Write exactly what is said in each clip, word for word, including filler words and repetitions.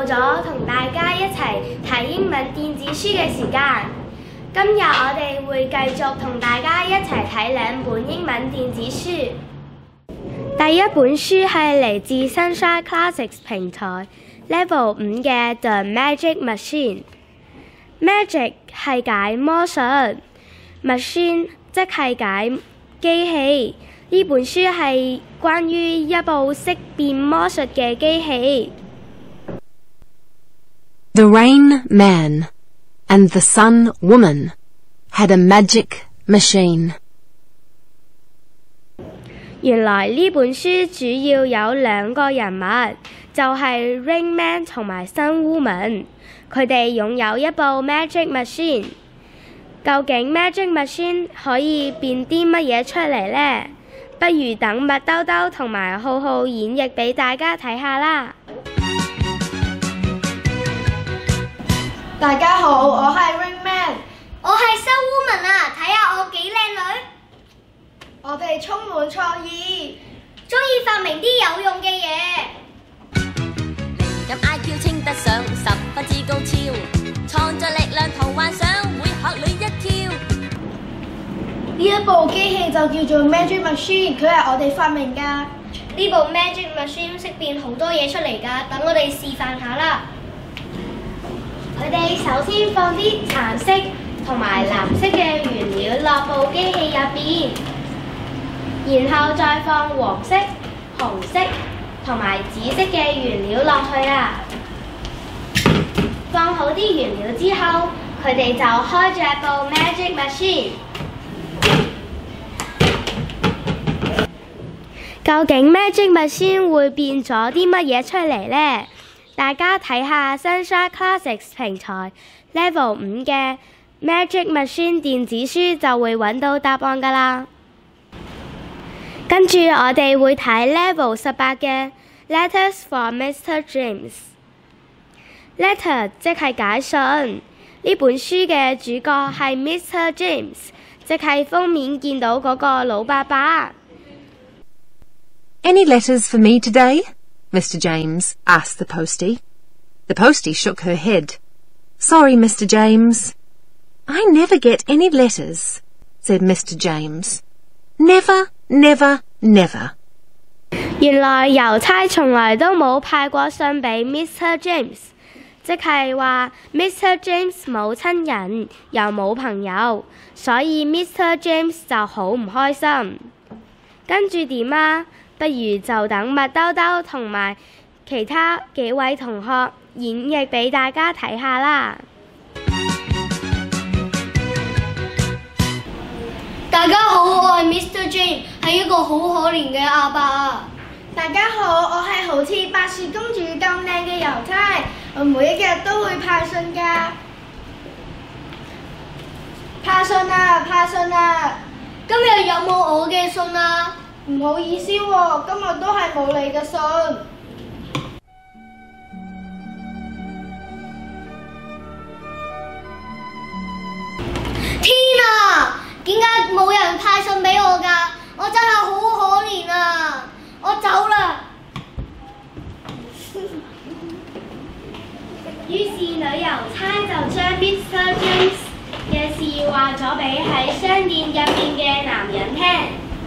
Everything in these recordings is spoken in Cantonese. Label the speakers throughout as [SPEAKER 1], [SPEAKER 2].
[SPEAKER 1] 咗同大家一齊睇英文電子書嘅時間。今日我哋會繼續同大家一齊睇兩本英文電子書。第一本書係嚟自 Sunshine Classics 平台 Level 五嘅 The Magic Machine。Magic 係解魔術 ，Machine 即係解機器。呢本書係關於一部識變魔術嘅機器。
[SPEAKER 2] The Rain Man and the Sun Woman had a magic machine.
[SPEAKER 1] 原來呢本書主要有兩個人物，就係 Rain Man 同埋 Sun Woman。佢哋擁有一部 Magic Machine。究竟 Magic Machine 可以變啲乜嘢出嚟呢？不如等麥兜兜同埋浩浩演繹俾大家睇下啦。
[SPEAKER 3] 大家好，我係 Rain Man，
[SPEAKER 4] 我係 Sun Woman 啊！睇下我幾靚女。
[SPEAKER 3] 我哋充滿創意，
[SPEAKER 4] 鍾意發明啲有用嘅嘢。
[SPEAKER 5] 靈感 I Q 稱得上十分之高超，創作力量同幻想會嚇你一跳。
[SPEAKER 3] 呢一部機器就叫做 Magic Machine， 佢係我哋發明㗎。
[SPEAKER 4] 呢部 Magic Machine 識變好多嘢出嚟㗎，等我哋示範下啦。
[SPEAKER 1] 佢哋首先放啲橙色同埋藍色嘅原料落部機器入邊，然後再放黃色、紅色同埋紫色嘅原料落去啦。放好啲原料之後，佢哋就開着部 Magic Machine。究竟 Magic Machine 會變咗啲乜嘢出嚟呢？大家睇下 Sunshine Classics 平台 Level 五嘅 Magic Machine 電子書就會揾到答案㗎啦。跟住我哋會睇 Level 十八嘅 Letters for Mister James。Letter 即係解信，呢本書嘅主角係 Mister James， 即係封面見到嗰個老伯伯。
[SPEAKER 2] Any letters for me today? Mister James asked the postie. The postie shook her head. Sorry, Mister James. I never get any letters, said Mister James. Never, never, never.
[SPEAKER 1] 原來郵差從來都冇派過信俾 Mister James， 即係話 Mister James 冇親人又冇朋友，所以 Mister James 就好唔開心。跟住點啊？不如就等麥兜兜同埋其他幾位同學演繹俾大家睇下啦。
[SPEAKER 4] 大家好，我係 Mister James， 係一個好可憐嘅阿伯啊！
[SPEAKER 3] 大家好，我係好似白雪公主咁靚嘅郵差，我每一日都會派信㗎。派信啊，派信啊！
[SPEAKER 4] 今日有冇我嘅信啊？
[SPEAKER 3] 唔好意思喎，今日都係冇你嘅信。
[SPEAKER 4] 天啊！點解冇人派信俾我㗎？我真係好可憐啊！我走啦。
[SPEAKER 1] 於是女郵差就將 Mister James 嘅事話咗俾喺商店入邊嘅男人聽。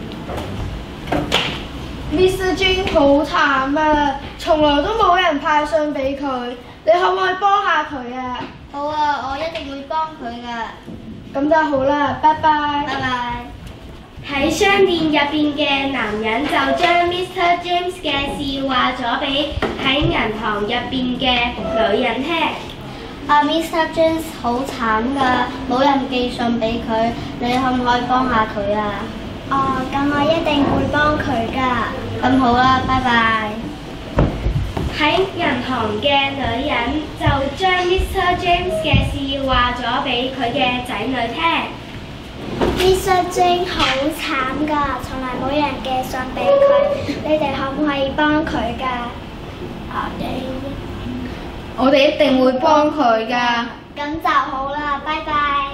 [SPEAKER 3] Mister James 好慘啊，從來都冇人派信俾佢，你可唔可以幫下佢啊？
[SPEAKER 4] 好啊，我一定會幫佢㗎。
[SPEAKER 3] 咁就好啦，拜拜。
[SPEAKER 4] 拜拜。
[SPEAKER 1] 喺商店入邊嘅男人就將 Mister James 嘅事話咗俾喺銀行入邊嘅女人聽。
[SPEAKER 4] 啊 ，Mister James 好慘㗎，冇人寄信俾佢，你可唔可以幫下佢啊？哦，咁我一定會幫佢㗎。咁好啦，拜拜。
[SPEAKER 1] 喺銀行嘅女人就將 Mister James 嘅事話咗俾佢嘅仔女聽。
[SPEAKER 4] Mister James 好慘㗎，從來冇人寄信俾佢，你哋可唔可以幫佢㗎？我哋
[SPEAKER 3] 我哋一定會幫佢㗎。
[SPEAKER 4] 咁就好啦，拜拜。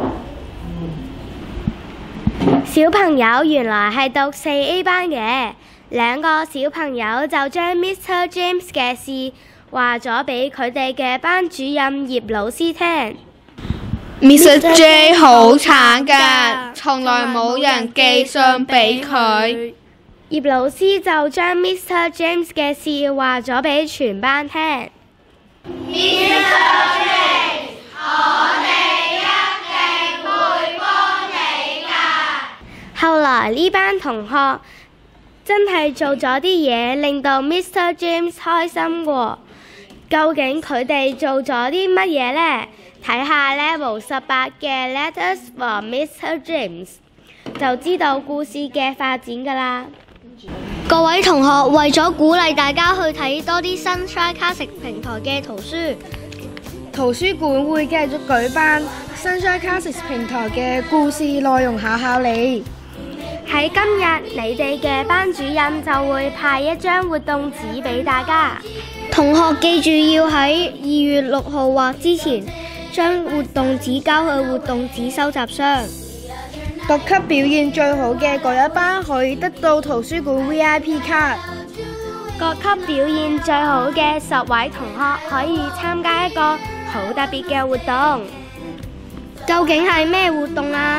[SPEAKER 1] 小朋友原來係讀四 A 班嘅，兩個小朋友就將 Mister James 嘅事話咗俾佢哋嘅班主任葉老師聽。
[SPEAKER 3] Mister J 好慘㗎，從來冇人寄信俾佢。
[SPEAKER 1] 葉老師就將 Mister James 嘅事話咗俾全班聽。Mister James， 我哋一定會幫你㗎。後來呢班同學真係做咗啲嘢，令到 Mister James 開心喎。究竟佢哋做咗啲乜嘢呢？睇下 Level 十八嘅 Letters for Mister James 就知道故事嘅發展㗎啦。
[SPEAKER 4] 各位同學，為咗鼓勵大家去睇多啲 Sunshine Classics 平台嘅圖書，
[SPEAKER 3] 圖書館會繼續舉辦 Sunshine Classics 平台嘅故事內容考考你。
[SPEAKER 1] 喺今日，你哋嘅班主任就會派一張活動紙俾大家。
[SPEAKER 4] 同學記住要喺二月六號或之前將活動紙交去活動紙收集箱。
[SPEAKER 3] 各級表現最好嘅嗰一班可以得到圖書館 V I P 卡。
[SPEAKER 1] 各級表現最好嘅十位同學可以參加一個好特別嘅活動。
[SPEAKER 4] 究竟係咩活動啊？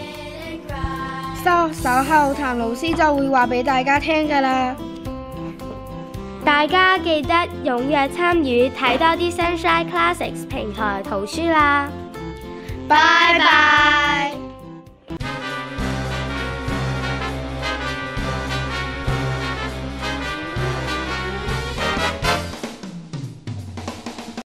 [SPEAKER 3] 稍稍後譚老師就會話俾大家聽㗎啦。
[SPEAKER 1] 大家記得踴躍參與，睇多啲 Sunshine Classics 平台圖書啦。
[SPEAKER 3] 拜拜。